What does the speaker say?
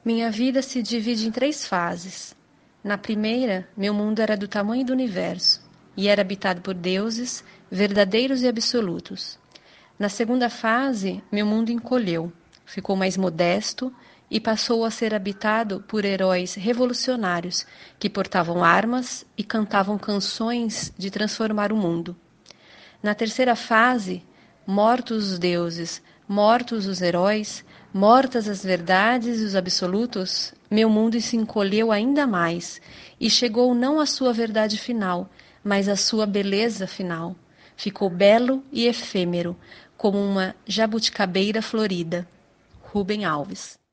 Minha vida se divide em 3 fases. Na primeira, meu mundo era do tamanho do universo e era habitado por deuses, verdadeiros e absolutos. Na segunda fase, meu mundo encolheu, ficou mais modesto e passou a ser habitado por heróis revolucionários que portavam armas e cantavam canções de transformar o mundo. Na terceira fase, mortos os deuses, mortos os heróis, mortas as verdades e os absolutos, meu mundo se encolheu ainda mais e chegou não à sua verdade final, mas à sua beleza final. Ficou belo e efêmero, como uma jabuticabeira florida. Rubem Alves.